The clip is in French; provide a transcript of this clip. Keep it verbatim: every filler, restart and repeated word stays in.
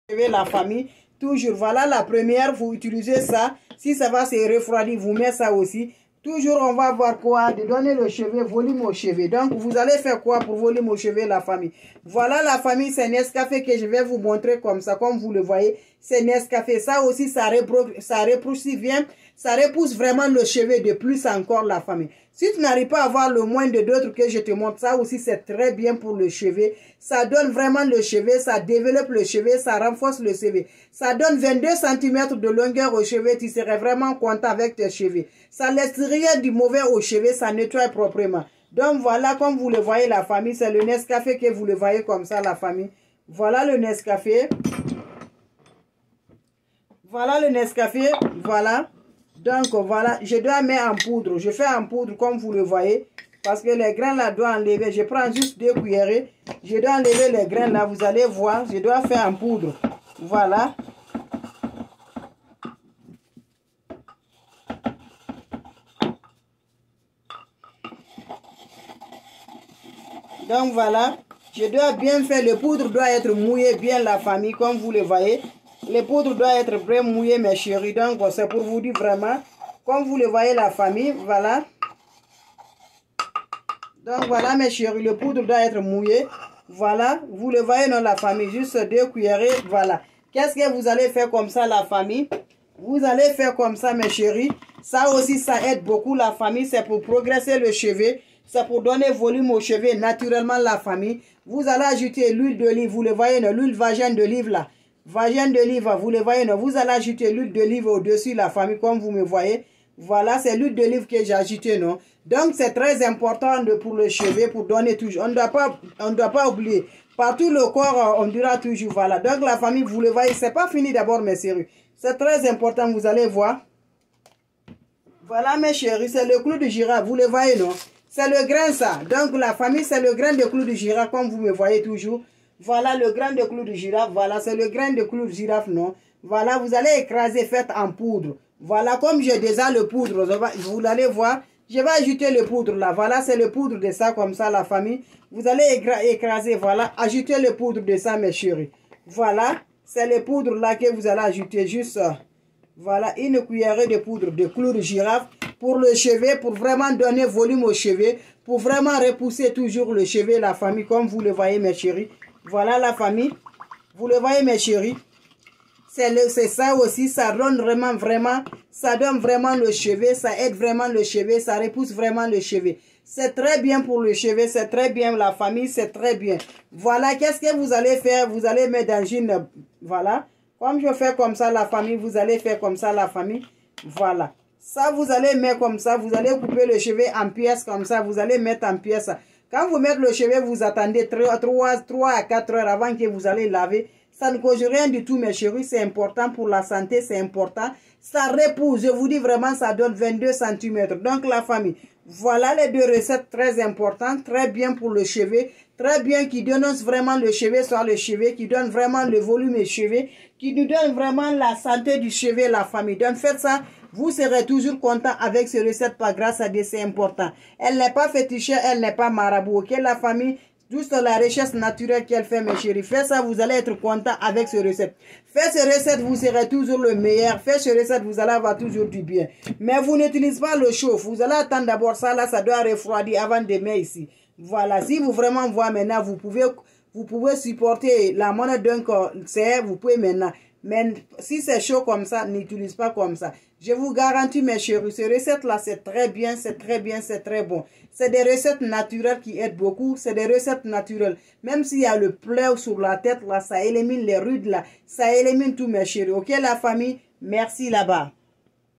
cheveux, la famille. Toujours, voilà la première, vous utilisez ça. Si ça va se refroidir, vous mettez ça aussi. Toujours, on va voir quoi? De donner le cheveu, volume au cheveu. Donc, vous allez faire quoi pour volume au cheveu, la famille? Voilà la famille, c'est Nescafé que je vais vous montrer comme ça, comme vous le voyez. C'est Nescafé. Ça aussi, ça, ça repousse bien. Ça repousse vraiment le cheveu de plus encore, la famille. Si tu n'arrives pas à avoir le moins de d'autres que je te montre, ça aussi, c'est très bien pour le cheveu. Ça donne vraiment le cheveu, ça développe le cheveu, ça renforce le cheveu. Ça donne vingt-deux centimètres de longueur au cheveu. Tu serais vraiment content avec tes cheveux. Ça laisse rien du mauvais au cheveu, ça nettoie proprement. Donc voilà, comme vous le voyez, la famille, c'est le Nescafé que vous le voyez comme ça, la famille. Voilà le Nescafé. Voilà le Nescafé, voilà. Donc voilà, je dois mettre en poudre. Je fais en poudre comme vous le voyez. Parce que les grains là doivent enlever. Je prends juste deux cuillerées. Je dois enlever les grains là. Vous allez voir. Je dois faire en poudre. Voilà. Donc voilà. Je dois bien faire. Le poudre doit être mouillé bien, la famille. Comme vous le voyez. Le poudre doit être bien mouillé, mes chéris. Donc c'est pour vous dire vraiment. Comme vous le voyez, la famille. Voilà. Donc voilà, mes chéris, le poudre doit être mouillé. Voilà, vous le voyez dans la famille, juste deux cuillerées. Voilà. Qu'est-ce que vous allez faire comme ça, la famille? Vous allez faire comme ça, mes chéris. Ça aussi, ça aide beaucoup la famille. C'est pour progresser le cheveu. C'est pour donner volume au cheveu naturellement, la famille. Vous allez ajouter l'huile d'olive. Vous le voyez, l'huile vagin d'olive là. Vagin d'olive, vous le voyez, vous allez ajouter l'huile d'olive au-dessus, la famille, comme vous me voyez. Voilà, c'est l'huile d'olive que j'ai ajoutée, non? Donc, c'est très important de, pour le cheveu, pour donner toujours. On ne doit pas, on ne doit pas oublier. Partout le corps, on dira toujours, voilà. Donc, la famille, vous le voyez, c'est pas fini d'abord, mes chéris. C'est très important, vous allez voir. Voilà, mes chéris, c'est le clou de girafe, vous le voyez, non? C'est le grain, ça. Donc, la famille, c'est le grain de clou de girafe, comme vous me voyez toujours. Voilà le grain de clou de girafe, voilà, c'est le grain de clou de girafe, non? Voilà, vous allez écraser, faites en poudre. Voilà, comme j'ai déjà le poudre, vous allez voir, je vais ajouter le poudre là. Voilà, c'est le poudre de ça, comme ça, la famille. Vous allez écraser, voilà, ajouter le poudre de ça, mes chéris. Voilà, c'est le poudre là que vous allez ajouter, juste, voilà, une cuillerée de poudre de clou de girafe pour le cheveu, pour vraiment donner volume au cheveu, pour vraiment repousser toujours le cheveu, la famille, comme vous le voyez, mes chéris. Voilà la famille, vous le voyez, mes chéris. C'est ça aussi, ça donne vraiment, vraiment, ça donne vraiment le cheveu, ça aide vraiment le cheveu, ça repousse vraiment le cheveu. C'est très bien pour le cheveu, c'est très bien, la famille, c'est très bien. Voilà, qu'est-ce que vous allez faire? Vous allez mettre dans une, voilà, comme je fais comme ça, la famille, vous allez faire comme ça, la famille, voilà. Ça, vous allez mettre comme ça, vous allez couper le cheveu en pièces comme ça, vous allez mettre en pièces. Quand vous mettez le cheveu, vous attendez trois à quatre heures avant que vous allez laver. Ça ne cause rien du tout, mes chéris. C'est important pour la santé, c'est important. Ça repousse. Je vous dis vraiment, ça donne vingt-deux centimètres. Donc, la famille, voilà les deux recettes très importantes, très bien pour le cheveu, très bien qui dénoncent vraiment le cheveu sur le cheveu, qui donne vraiment le volume des cheveux, qui nous donne vraiment la santé du cheveu, la famille. Donc, faites ça. Vous serez toujours content avec ces recettes, pas grâce à des, c'est important. Elle n'est pas fétichée, elle n'est pas marabout. Ok, la famille? Juste la recherche naturelle qu'elle fait, mes chéris. Faites ça, vous allez être content avec ces recettes. Faites ces recettes, vous serez toujours le meilleur. Faites ces recettes, vous allez avoir toujours du bien. Mais vous n'utilisez pas le chauffe. Vous allez attendre d'abord ça, là, ça doit refroidir avant de mettre ici. Voilà, si vous vraiment voyez maintenant, vous pouvez, vous pouvez supporter la monnaie d'un concert, vous pouvez maintenant. Mais si c'est chaud comme ça, n'utilise pas comme ça. Je vous garantis, mes chéris, ces recettes-là, c'est très bien, c'est très bien, c'est très bon. C'est des recettes naturelles qui aident beaucoup. C'est des recettes naturelles. Même s'il y a le pleur sur la tête, là, ça élimine les rides, là. Ça élimine tout, mes chéris. Ok, la famille? Merci là-bas.